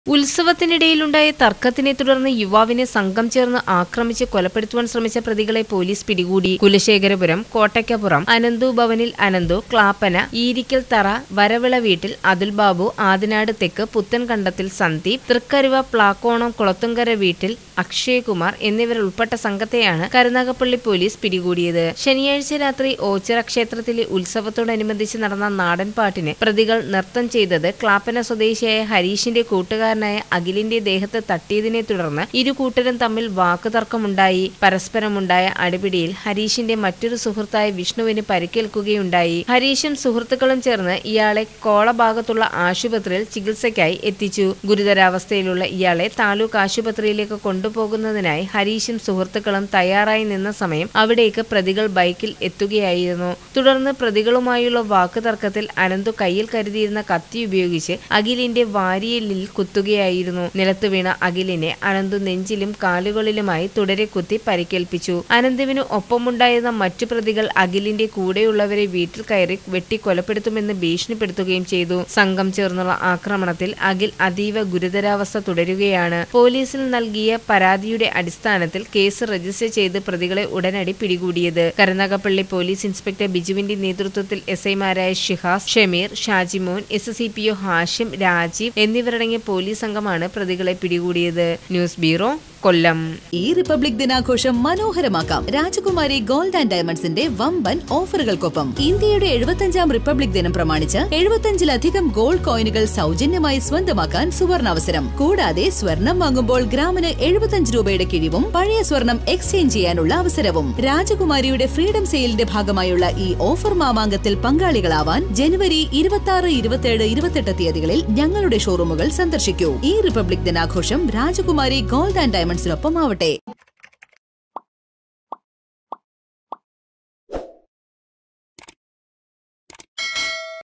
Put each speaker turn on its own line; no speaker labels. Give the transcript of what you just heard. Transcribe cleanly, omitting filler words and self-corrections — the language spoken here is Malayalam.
ഉത്സവത്തിനിടയിലുണ്ടായ തർക്കത്തിനെ തുടർന്ന് യുവാവിനെ സംഘം ചേർന്ന് ആക്രമിച്ച് കൊലപ്പെടുത്തുവാൻ ശ്രമിച്ച പ്രതികളെ പോലീസ് പിടികൂടി. കുലശേഖരപുരം കോട്ടയ്ക്കപ്പുറം അനന്തു ഭവനിൽ അനന്തു, ക്ലാപ്പന ഈരിക്കൽ തറ വരവിള വീട്ടിൽ അതുൽ ബാബു, ആദിനാട് തെക്ക് പുത്തൻകണ്ടത്തിൽ സന്ദീപ്, തൃക്കരുവ പ്ലാക്കോണം കുളത്തുങ്കര വീട്ടിൽ അക്ഷയകുമാർ എന്നിവരുൾപ്പെട്ട സംഘത്തെയാണ് കരുനാഗപ്പള്ളി പോലീസ് പിടികൂടിയത്. ശനിയാഴ്ച രാത്രി ഓച്ചിറ ക്ഷേത്രത്തിലെ ഉത്സവത്തോടനുബന്ധിച്ച് നടന്ന നാടൻപാട്ടിന് പ്രതികൾ നൃത്തം ചെയ്തത് ക്ലാപ്പന സ്വദേശിയായ ഹരീഷിന്റെ കൂട്ടുകാരനായ അഖിലിന്റെ ദേഹത്ത് തട്ടിയതിനെ തുടർന്ന് ഇരു കൂട്ടരും തമ്മിൽ വാക്കുതർക്കമുണ്ടായി. പരസ്പരമുണ്ടായ അടിപിടിയിൽ ഹരീഷിന്റെ മറ്റൊരു സുഹൃത്തായ വിഷ്ണുവിന് പരിക്കേൽക്കുകയുണ്ടായി. ഹരീഷും സുഹൃത്തുക്കളും ചേർന്ന് ഇയാളെ കോള ഭാഗത്തുള്ള ആശുപത്രിയിൽ ചികിത്സയ്ക്കായി എത്തിച്ചു. ഗുരുതരാവസ്ഥയിലുള്ള ഇയാളെ താലൂക്ക് ആശുപത്രിയിലേക്ക് കൊണ്ടുപോകുന്നതിനായി ഹരീഷും സുഹൃത്തുക്കളും തയ്യാറായി നിന്ന സമയം അവിടേക്ക് പ്രതികൾ ബൈക്കിൽ എത്തുകയായിരുന്നു. തുടർന്ന് പ്രതികളുമായുള്ള വാക്കുതർക്കത്തിൽ അനന്തു കയ്യിൽ കരുതിയിരുന്ന കത്തി ഉപയോഗിച്ച് അഖിലിന്റെ വാരിയലിൽ കുത്തുകയായിരുന്നു. നിലത്തു വീണ അഖിലിനെ അനന്തു നെഞ്ചിലും കാലുകളിലുമായി തുടരെ കുത്തി പരിക്കേൽപ്പിച്ചു. അനന്തുവിന് ഒപ്പമുണ്ടായിരുന്ന മറ്റു പ്രതികൾ അഖിലിന്റെ കൂടെയുള്ളവരെ വീട്ടിൽ കയറി വെട്ടി കൊലപ്പെടുത്തുമെന്ന് ഭീഷണിപ്പെടുത്തുകയും ചെയ്തു. സംഘം ചേർന്നുള്ള ആക്രമണത്തിൽ അഖിൽ അതീവ ഗുരുതരാവസ്ഥ തുടരുകയാണ്. പോലീസിൽ നൽകിയ പരാതിയുടെ അടിസ്ഥാനത്തിൽ കേസ് രജിസ്റ്റർ ചെയ്ത് പ്രതികളെ ഉടനടി പിടികൂടിയത്. കരുനാഗപ്പള്ളി പോലീസ് ഇൻസ്പെക്ടർ ബിജുവിന്റെ നേതൃത്വത്തിൽ എസ്ഐമാരായ ഷിഹാസ്, ഷമീർ, ഷാജിമോൻ, SCPO ഹാഷിം, രാജീവ് എന്നിവരടങ്ങിയ പോലീസ് സംഘമാണ് പ്രതികളെ പിടികൂടിയത്. News bureau, Kollam.
ഈ റിപ്പബ്ലിക് ദിനാഘോഷം മനോഹരമാക്കാം രാജകുമാരി ഗോൾഡ് ആൻഡ് ഡയമണ്ട്സിന്റെ വമ്പൻ ഓഫറുകൾക്കൊപ്പം. ഇന്ത്യയുടെ 75ാം റിപ്പബ്ലിക് ദിനം പ്രമാണിച്ച് 75ലധികം ഗോൾഡ് കോയിനുകൾ സൗജന്യമായി സ്വന്തമാക്കാൻ സുവർണാവസരം. കൂടാതെ സ്വർണം വാങ്ങുമ്പോൾ ഗ്രാമിന് 75 രൂപയുടെ കിഴിവും പഴയ സ്വർണം എക്സ്ചേഞ്ച് ചെയ്യാനുള്ള അവസരവും. രാജകുമാരിയുടെ ഫ്രീഡം സെയിലിന്റെ ഭാഗമായുള്ള ഈ ഓഫർ മാമാങ്കത്തിൽ പങ്കാളികളാവാൻ ജനുവരി 26, 27, 28 തീയതികളിൽ ഞങ്ങളുടെ ഷോറൂമുകൾ സന്ദർശിക്കൂ. ഈ റിപ്പബ്ലിക് ദിനാഘോഷം രാജകുമാരി ഗോൾഡ് ആൻഡ് ഡയമണ്ട്സിനൊപ്പം ആവട്ടെ.